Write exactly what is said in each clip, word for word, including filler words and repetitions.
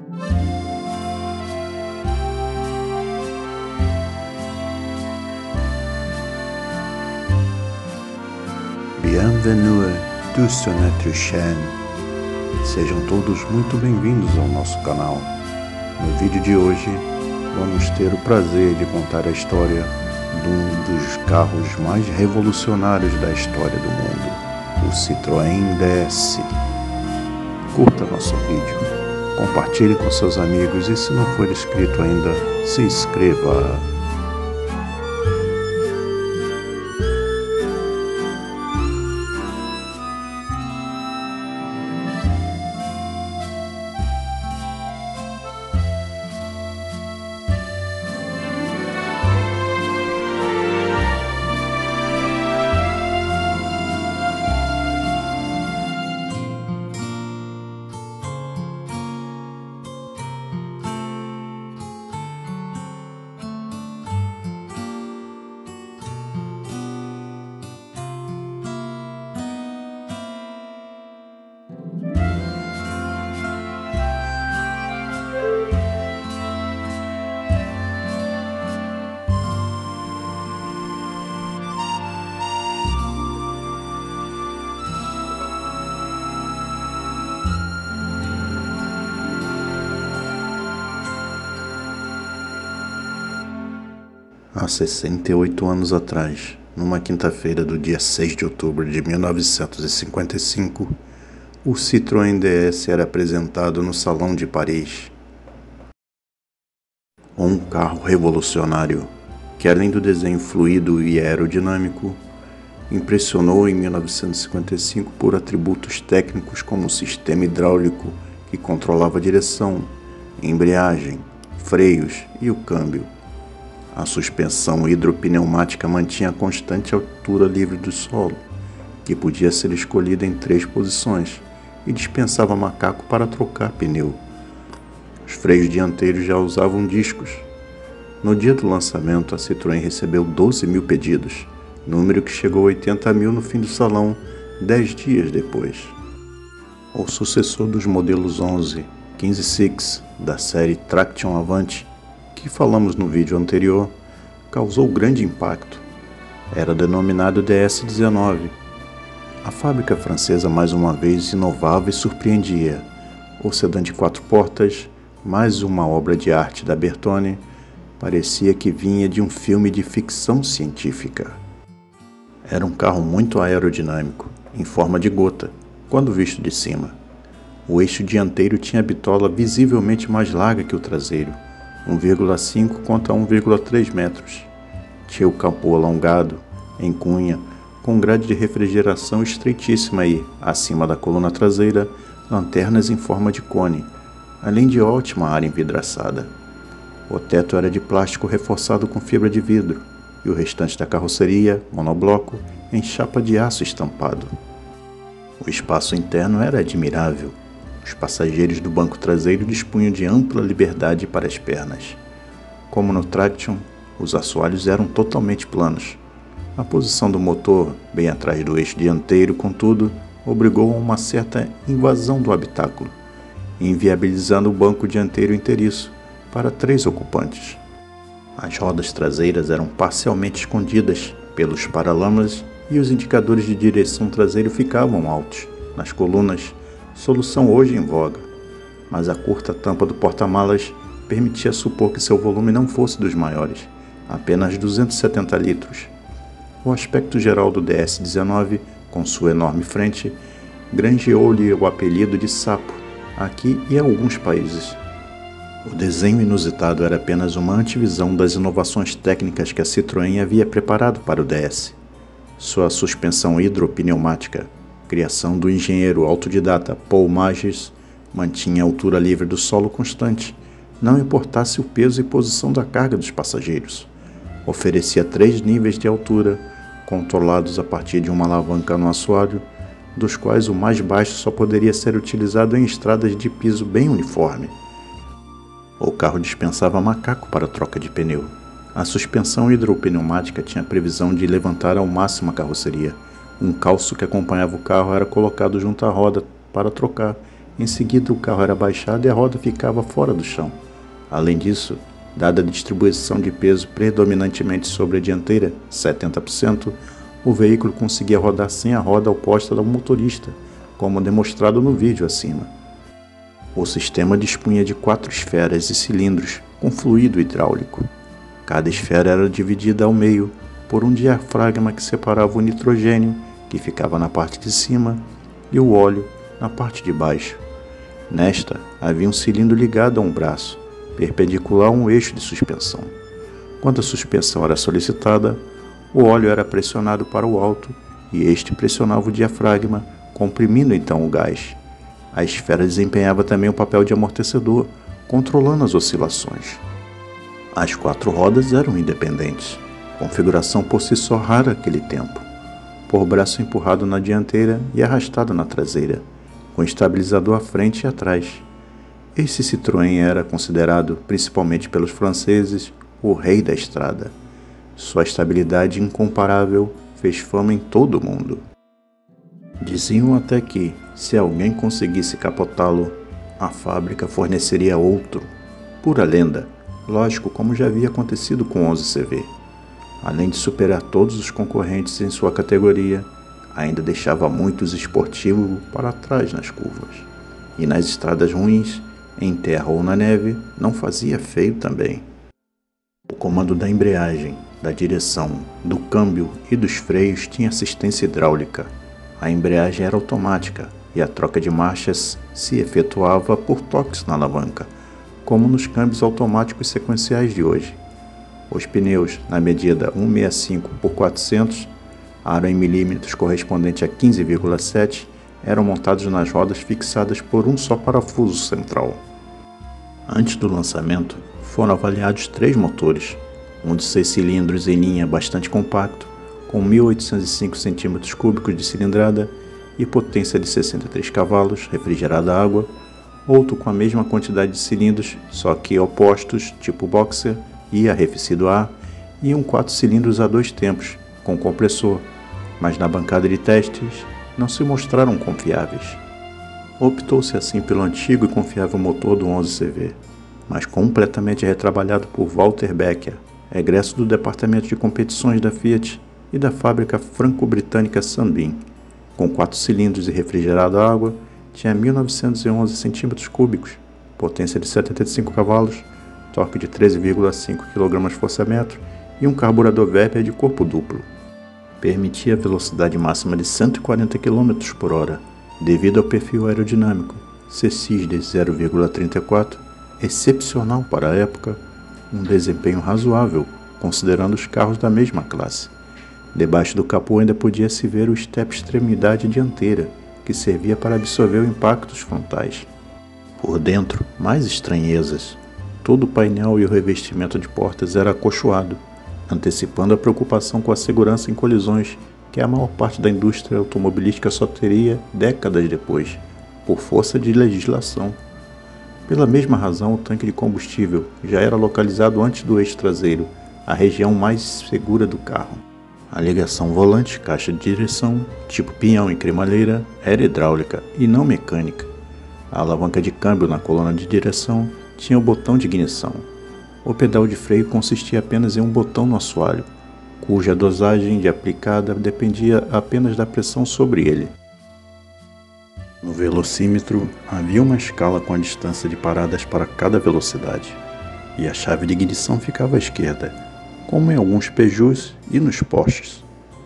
Bienvenue tous sur notre chaîne. Sejam todos muito bem-vindos ao nosso canal. No vídeo de hoje, vamos ter o prazer de contar a história de um dos carros mais revolucionários da história do mundo, o Citroën D S. Curta nosso vídeo, compartilhe com seus amigos e, se não for inscrito ainda, se inscreva. Há sessenta e oito anos atrás, numa quinta-feira do dia seis de outubro de mil novecentos e cinquenta e cinco, o Citroën D S era apresentado no Salão de Paris. Um carro revolucionário que, além do desenho fluido e aerodinâmico, impressionou em mil novecentos e cinquenta e cinco por atributos técnicos como o sistema hidráulico que controlava a direção, embreagem, freios e o câmbio. A suspensão hidropneumática mantinha a constante altura livre do solo, que podia ser escolhida em três posições, e dispensava macaco para trocar pneu. Os freios dianteiros já usavam discos. No dia do lançamento, a Citroën recebeu doze mil pedidos, número que chegou a oitenta mil no fim do salão, dez dias depois. O sucessor dos modelos onze, quinze Six, da série Traction Avante, que falamos no vídeo anterior, causou grande impacto. Era denominado D S dezenove. A fábrica francesa mais uma vez inovava e surpreendia. O sedã de quatro portas, mais uma obra de arte da Bertone, parecia que vinha de um filme de ficção científica. Era um carro muito aerodinâmico, em forma de gota, quando visto de cima. O eixo dianteiro tinha a bitola visivelmente mais larga que o traseiro, um vírgula cinco contra um vírgula três metros. Tinha o capô alongado, em cunha, com grade de refrigeração estreitíssima e, acima da coluna traseira, lanternas em forma de cone, além de ótima área envidraçada. O teto era de plástico reforçado com fibra de vidro, e o restante da carroceria, monobloco, em chapa de aço estampado. O espaço interno era admirável. Os passageiros do banco traseiro dispunham de ampla liberdade para as pernas. Como no Traction, os assoalhos eram totalmente planos. A posição do motor, bem atrás do eixo dianteiro, contudo, obrigou a uma certa invasão do habitáculo, inviabilizando o banco dianteiro inteiriço para três ocupantes. As rodas traseiras eram parcialmente escondidas pelos paralamas e os indicadores de direção traseiro ficavam altos nas colunas, solução hoje em voga, mas a curta tampa do porta-malas permitia supor que seu volume não fosse dos maiores, apenas duzentos e setenta litros. O aspecto geral do D S dezenove, com sua enorme frente, granjeou-lhe o apelido de sapo, aqui e em alguns países. O desenho inusitado era apenas uma antevisão das inovações técnicas que a Citroën havia preparado para o D S. Sua suspensão hidropneumática, criação do engenheiro autodidata Paul Magis, mantinha a altura livre do solo constante, não importasse o peso e posição da carga dos passageiros. Oferecia três níveis de altura, controlados a partir de uma alavanca no assoalho, dos quais o mais baixo só poderia ser utilizado em estradas de piso bem uniforme. O carro dispensava macaco para troca de pneu. A suspensão hidropneumática tinha a previsão de levantar ao máximo a carroceria. Um calço que acompanhava o carro era colocado junto à roda para trocar, Em seguida, o carro era baixado e a roda ficava fora do chão. Além disso, dada a distribuição de peso predominantemente sobre a dianteira, setenta por cento, o veículo conseguia rodar sem a roda oposta do motorista, como demonstrado no vídeo acima. O sistema dispunha de quatro esferas e cilindros com fluido hidráulico. Cada esfera era dividida ao meio por um diafragma que separava o nitrogênio, que ficava na parte de cima, e o óleo na parte de baixo. Nesta, havia um cilindro ligado a um braço, perpendicular a um eixo de suspensão. Quando a suspensão era solicitada, o óleo era pressionado para o alto e este pressionava o diafragma, comprimindo então o gás. A esfera desempenhava também o papel de amortecedor, controlando as oscilações. As quatro rodas eram independentes, configuração por si só rara naquele tempo, por braço empurrado na dianteira e arrastado na traseira, com estabilizador à frente e atrás. Esse Citroën era considerado, principalmente pelos franceses, o rei da estrada. Sua estabilidade incomparável fez fama em todo o mundo. Diziam até que, se alguém conseguisse capotá-lo, a fábrica forneceria outro. Pura lenda, lógico, como já havia acontecido com o onze C V. Além de superar todos os concorrentes em sua categoria, ainda deixava muitos esportivos para trás nas curvas. E nas estradas ruins, em terra ou na neve, não fazia feio também. O comando da embreagem, da direção, do câmbio e dos freios tinha assistência hidráulica. A embreagem era automática e a troca de marchas se efetuava por toques na alavanca, como nos câmbios automáticos sequenciais de hoje. Os pneus, na medida cento e sessenta e cinco por quatrocentos, aro em milímetros correspondente a quinze vírgula sete, eram montados nas rodas fixadas por um só parafuso central. Antes do lançamento, foram avaliados três motores, um de seis cilindros em linha bastante compacto, com mil oitocentos e cinco centímetros cúbicos de cilindrada e potência de sessenta e três cavalos, refrigerado a água, outro com a mesma quantidade de cilindros, só que opostos, tipo boxer, e arrefecido a ar, e um quatro cilindros a dois tempos, com compressor, mas na bancada de testes não se mostraram confiáveis. Optou-se assim pelo antigo e confiável motor do onze C V, mas completamente retrabalhado por Walter Becker, egresso do departamento de competições da Fiat e da fábrica franco-britânica Sunbeam. Com quatro cilindros e refrigerado a água, tinha mil novecentos e onze centímetros cúbicos, potência de setenta e cinco cavalos, torque de treze vírgula cinco quilogramos-força-metro e um carburador Weber de corpo duplo. Permitia a velocidade máxima de cento e quarenta quilômetros por hora, devido ao perfil aerodinâmico C S I S de zero vírgula trinta e quatro, excepcional para a época, um desempenho razoável, considerando os carros da mesma classe. Debaixo do capô ainda podia-se ver o step extremidade dianteira, que servia para absorver o impacto dos frontais. Por dentro, mais estranhezas. Todo o painel e o revestimento de portas era acolchoado, antecipando a preocupação com a segurança em colisões que a maior parte da indústria automobilística só teria décadas depois, por força de legislação. Pela mesma razão, o tanque de combustível já era localizado antes do eixo traseiro, a região mais segura do carro. A ligação volante, caixa de direção, tipo pinhão e cremalheira, era hidráulica e não mecânica. A alavanca de câmbio na coluna de direção tinha o botão de ignição. O pedal de freio consistia apenas em um botão no assoalho, cuja dosagem de aplicada dependia apenas da pressão sobre ele. No velocímetro havia uma escala com a distância de paradas para cada velocidade, e a chave de ignição ficava à esquerda, como em alguns Peugeots e nos Porsches.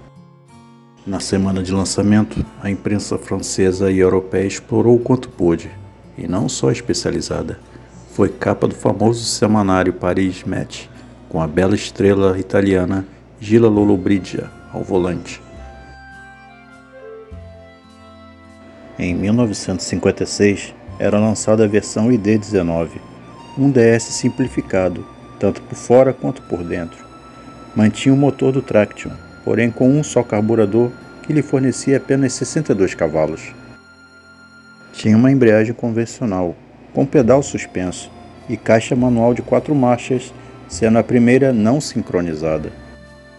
Na semana de lançamento, a imprensa francesa e europeia explorou o quanto pôde, e não só especializada. Foi capa do famoso semanário Paris Match, com a bela estrela italiana Gila Lollobrigida ao volante. Em mil novecentos e cinquenta e seis, era lançada a versão I D dezenove, um D S simplificado, tanto por fora quanto por dentro. Mantinha o motor do Traction, porém com um só carburador que lhe fornecia apenas sessenta e dois cavalos. Tinha uma embreagem convencional, com pedal suspenso, e caixa manual de quatro marchas, sendo a primeira não sincronizada.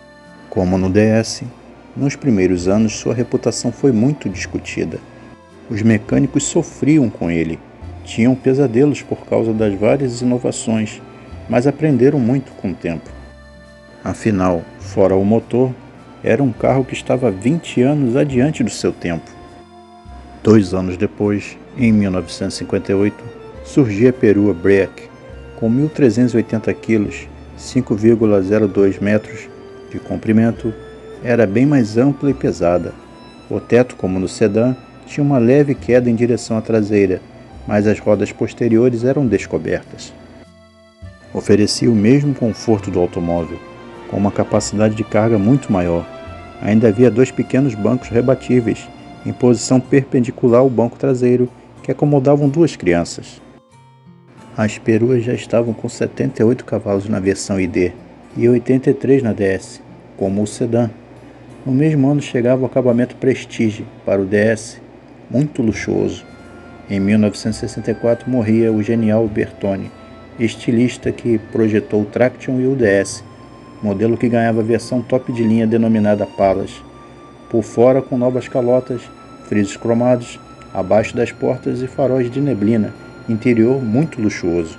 Como no D S, nos primeiros anos sua reputação foi muito discutida. Os mecânicos sofriam com ele, tinham pesadelos por causa das várias inovações, mas aprenderam muito com o tempo. Afinal, fora o motor, era um carro que estava vinte anos adiante do seu tempo. Dois anos depois, em mil novecentos e cinquenta e oito, surgia a perua Break, com mil trezentos e oitenta quilos, cinco vírgula zero dois metros de comprimento, era bem mais ampla e pesada. O teto, como no sedã, tinha uma leve queda em direção à traseira, mas as rodas posteriores eram descobertas. Oferecia o mesmo conforto do automóvel, com uma capacidade de carga muito maior. Ainda havia dois pequenos bancos rebatíveis, em posição perpendicular ao banco traseiro, que acomodavam duas crianças. As peruas já estavam com setenta e oito cavalos na versão I D e oitenta e três na D S, como o sedã. No mesmo ano chegava o acabamento Prestige para o D S, muito luxuoso. Em mil novecentos e sessenta e quatro morria o genial Bertone, estilista que projetou o Traction e o D S, modelo que ganhava a versão top de linha denominada Palace, por fora com novas calotas, frisos cromados, abaixo das portas e faróis de neblina, interior muito luxuoso.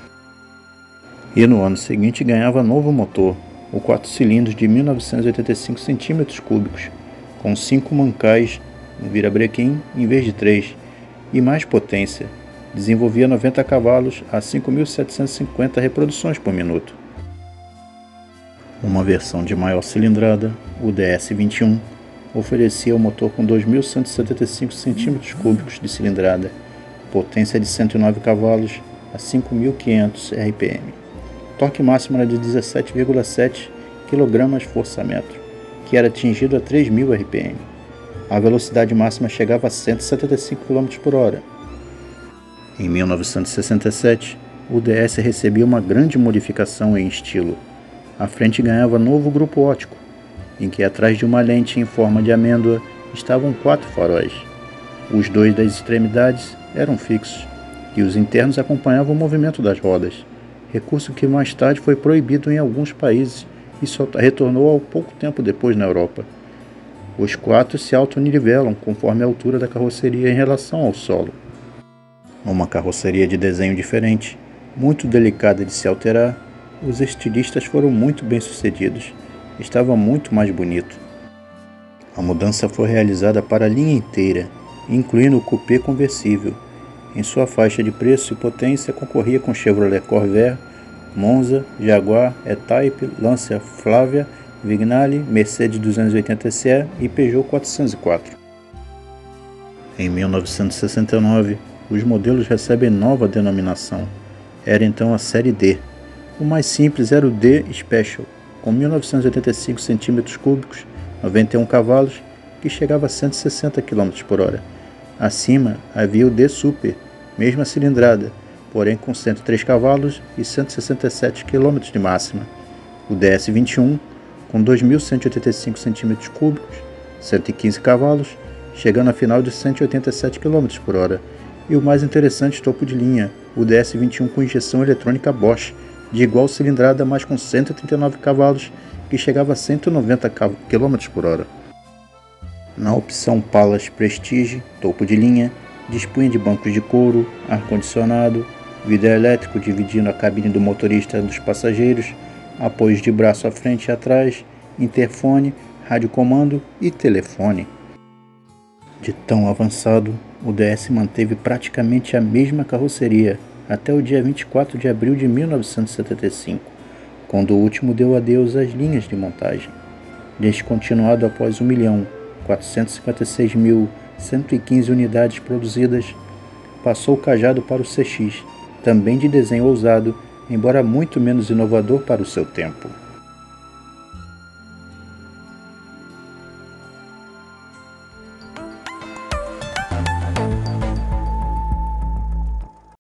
E no ano seguinte ganhava novo motor, o quatro cilindros de mil novecentos e oitenta e cinco centímetros cúbicos, com cinco mancais no virabrequim em vez de três, e mais potência, desenvolvia noventa cavalos a cinco mil setecentas e cinquenta reproduções por minuto. Uma versão de maior cilindrada, o D S vinte e um, oferecia o motor com dois mil cento e setenta e cinco centímetros cúbicos de cilindrada, potência de cento e nove cavalos a cinco mil e quinhentos R P M. Torque máximo era de dezessete vírgula sete quilogramas-força-metro, que era atingido a três mil R P M. A velocidade máxima chegava a cento e setenta e cinco quilômetros por hora. Em mil novecentos e sessenta e sete, o D S recebia uma grande modificação em estilo. A frente ganhava novo grupo óptico, em que atrás de uma lente em forma de amêndoa estavam quatro faróis. Os dois das extremidades eram fixos, e os internos acompanhavam o movimento das rodas, recurso que mais tarde foi proibido em alguns países e só retornou ao pouco tempo depois na Europa. Os quatro se autonivelam conforme a altura da carroceria em relação ao solo. Uma carroceria de desenho diferente, muito delicada de se alterar, os estilistas foram muito bem sucedidos. Estava muito mais bonito. A mudança foi realizada para a linha inteira, incluindo o coupé conversível. Em sua faixa de preço e potência concorria com Chevrolet Corvair, Monza, Jaguar, E-Type, Lancia Flavia, Vignale, Mercedes duzentos e oitenta S E e Peugeot quatrocentos e quatro. Em mil novecentos e sessenta e nove, os modelos recebem nova denominação. Era então a série D. O mais simples era o D Special, com mil novecentos e oitenta e cinco centímetros cúbicos, noventa e um cavalos, que chegava a cento e sessenta quilômetros por hora. Acima havia o D Super, mesma cilindrada, porém com cento e três cavalos e cento e sessenta e sete quilômetros de máxima. O D S vinte e um, com dois mil cento e oitenta e cinco centímetros cúbicos, cento e quinze cavalos, chegando a final de cento e oitenta e sete quilômetros por hora. E o mais interessante topo de linha, o D S vinte e um com injeção eletrônica Bosch, de igual cilindrada, mas com cento e trinta e nove cavalos, que chegava a cento e noventa quilômetros por hora. Na opção Palace Prestige, topo de linha, dispunha de bancos de couro, ar-condicionado, vidro elétrico dividindo a cabine do motorista dos passageiros, apoios de braço à frente e atrás, interfone, radiocomando e telefone. De tão avançado, o D S manteve praticamente a mesma carroceria até o dia vinte e quatro de abril de mil novecentos e setenta e cinco, quando o último deu adeus às linhas de montagem. Descontinuado após um milhão quatrocentos e cinquenta e seis mil cento e quinze unidades produzidas, passou o cajado para o C X, também de desenho ousado, embora muito menos inovador para o seu tempo.